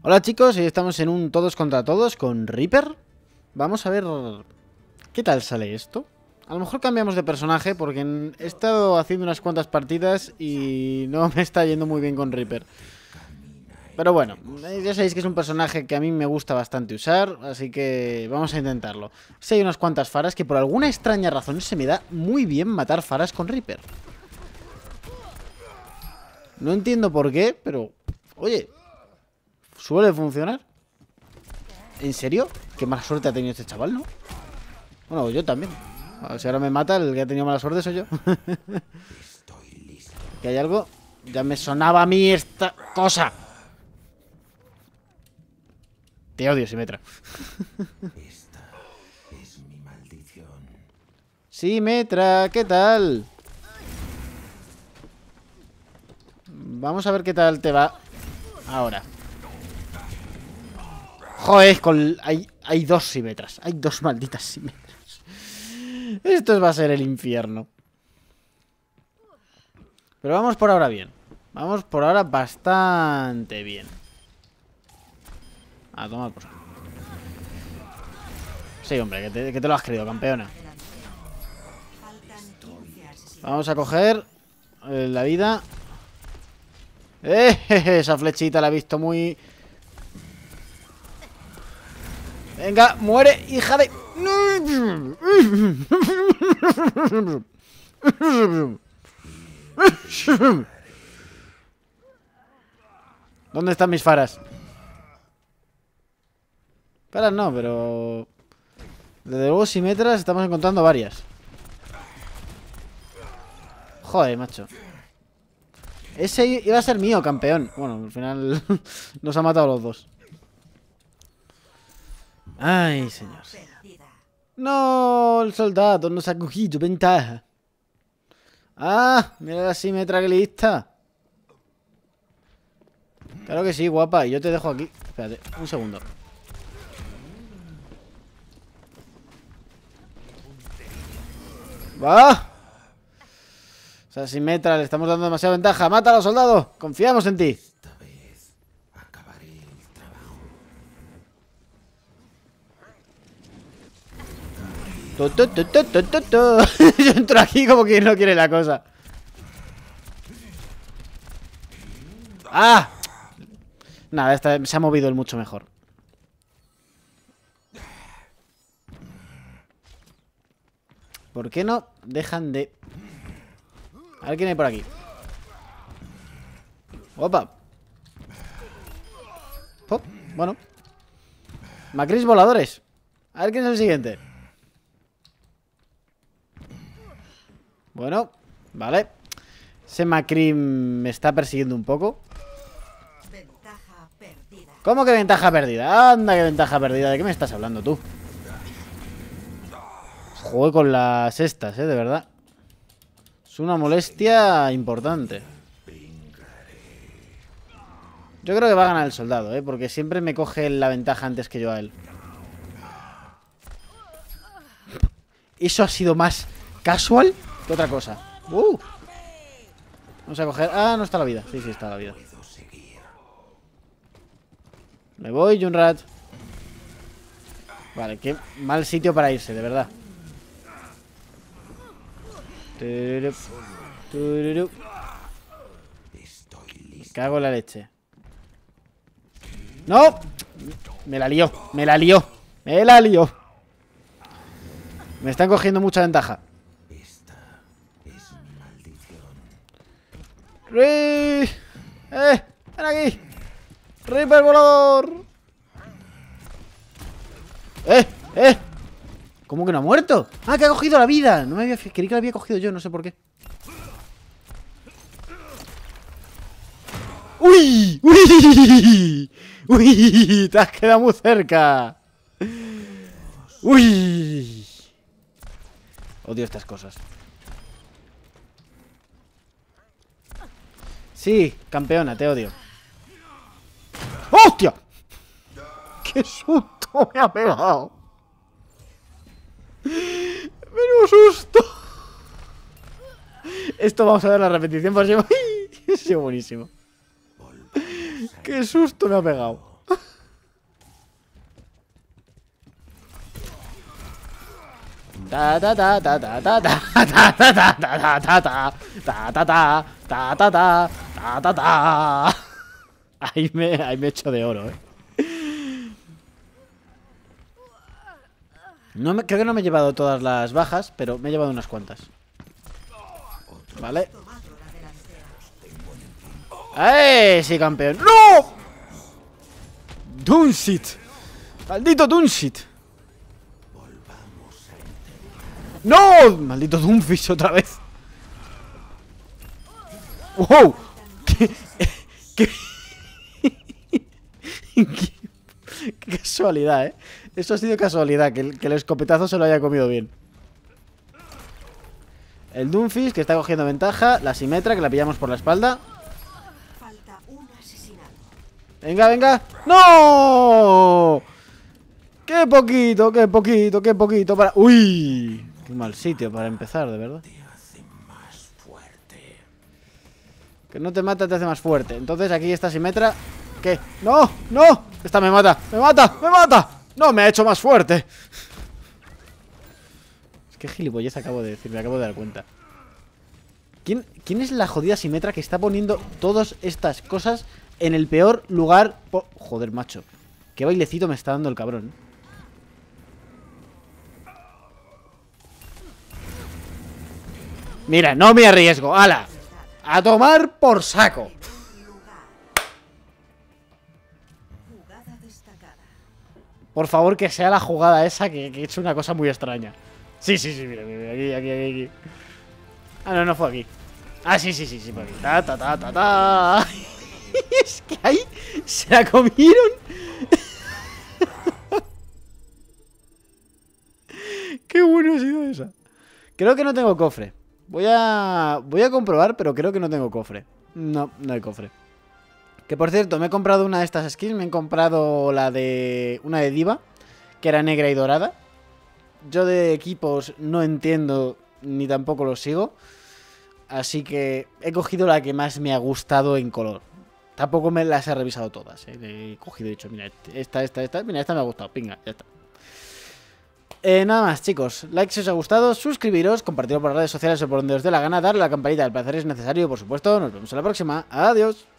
Hola chicos, hoy estamos en un todos contra todos con Reaper. Vamos a ver qué tal sale esto. A lo mejor cambiamos de personaje porque he estado haciendo unas cuantas partidas y no me está yendo muy bien con Reaper. Pero bueno, ya sabéis que es un personaje que a mí me gusta bastante usar, así que vamos a intentarlo. Sí, hay unas cuantas faras que por alguna extraña razón se me da muy bien matar faras con Reaper. No entiendo por qué, pero oye, suele funcionar. ¿En serio? Qué mala suerte ha tenido este chaval, ¿no? Bueno, yo también. A ver, si ahora me mata, el que ha tenido mala suerte soy yo. ¿Que hay algo? Ya me sonaba a mí esta cosa. Te odio, Symmetra. Esta es mi maldición. Symmetra, ¿qué tal? Vamos a ver qué tal te va ahora. Joder, hay dos Symmetras. Hay dos malditas Symmetras. Esto va a ser el infierno. Pero vamos por ahora bien. Vamos por ahora bastante bien. A tomar por saco. Sí, hombre, que te lo has creído, campeona. Vamos a coger la vida. Esa flechita la he visto muy... Venga, muere, hija de... ¿Dónde están mis faras? Faras no, pero... Desde luego Symmetras estamos encontrando varias. Joder, macho. Ese iba a ser mío, campeón. Bueno, al final nos ha matado a los dos. Ay, señor. No, el soldado nos ha cogido ventaja. Ah, mira la Symmetra que lista. Claro que sí, guapa. Y yo te dejo aquí. Espérate, un segundo. ¡Va! O sea, Symmetra, le estamos dando demasiada ventaja. ¡Mátalo, soldado! Confiamos en ti. Esta vez acabaré el trabajo. Yo entro aquí como quien no quiere la cosa. ¡Ah! Nada, esta se ha movido el mucho mejor. ¿Por qué no dejan de...? A ver quién hay por aquí. Opa. Pop. Bueno. Macris voladores. A ver quién es el siguiente. Bueno, vale. Ese Macri me está persiguiendo un poco. Ventaja perdida. ¿Cómo que ventaja perdida? Anda, que ventaja perdida. ¿De qué me estás hablando tú? Juego con las estas, de verdad. Es una molestia importante. Yo creo que va a ganar el soldado, porque siempre me coge la ventaja antes que yo a él. Eso ha sido más casual que otra cosa. Vamos a coger... Ah, no está la vida. Sí, sí está la vida. Me voy, Junrat. Vale, qué mal sitio para irse, de verdad. Me cago en la leche. ¡No! Me la lió, me la lió. Me la lió. Me están cogiendo mucha ventaja. Esta es mi maldición. ¡Ven aquí! ¡Reaper volador! ¿Cómo que no ha muerto? ¡Ah, que ha cogido la vida! No me había... Creí que la había cogido yo, no sé por qué. ¡Uy! ¡Uy! ¡Uy! Te has quedado muy cerca. ¡Uy! Odio estas cosas. Sí, campeona, te odio. ¡Hostia! ¡Qué susto me ha pegado! ¡Menudo susto! Esto vamos a ver la repetición por si... Ha sido buenísimo. ¡Qué susto me ha pegado! Ta ta ta ta ta ta ta ta ta ta ta ta ta ta ta ta ta ta ta ta. Ahí me he hecho de oro, creo que no me he llevado todas las bajas, pero me he llevado unas cuantas. Vale. ¡Eh! Sí, campeón. ¡No! Dunsit. Maldito Dunsit. ¡No! Maldito Doomfist otra vez. ¡Wow! ¿Qué? Qué casualidad, Eso ha sido casualidad, que el escopetazo se lo haya comido bien. El Doomfist, que está cogiendo ventaja. La Simetra, que la pillamos por la espalda. Falta un asesinato. Venga, venga. ¡No! ¡Qué poquito, qué poquito, qué poquito para... ¡Uy! Qué mal sitio para empezar, de verdad. Que no te mata, te hace más fuerte. Entonces aquí está Simetra. ¿Qué? ¡No! ¡No! Esta me mata, me mata, me mata. ¡No! Me ha hecho más fuerte. Es que gilipollez acabo de decir, me acabo de dar cuenta. ¿Quién es la jodida Simetra que está poniendo todas estas cosas en el peor lugar? Joder, macho. Qué bailecito me está dando el cabrón. Mira, no me arriesgo. ¡Hala! A tomar por saco. Jugada destacada. Por favor, que sea la jugada esa que he hecho una cosa muy extraña. Sí, sí, sí, mira, mira, aquí. Ah, no, no fue aquí. Ah, sí, fue aquí. Ta, ta, ta, ta, ta. Es que ahí se la comieron. Qué bueno ha sido esa. Creo que no tengo cofre. Voy a comprobar, pero creo que no tengo cofre. No, no hay cofre. Que por cierto, me he comprado una de estas skins. Me he comprado una de Diva, que era negra y dorada. Yo de equipos no entiendo ni tampoco los sigo. Así que he cogido la que más me ha gustado en color. Tampoco me las he revisado todas, He cogido y dicho, mira, esta. Mira, esta me ha gustado, pinga, ya está. Nada más, chicos. Like si os ha gustado, suscribiros, compartirlo por las redes sociales o por donde os dé la gana, darle a la campanita, al parecer es necesario, por supuesto. Nos vemos en la próxima. Adiós.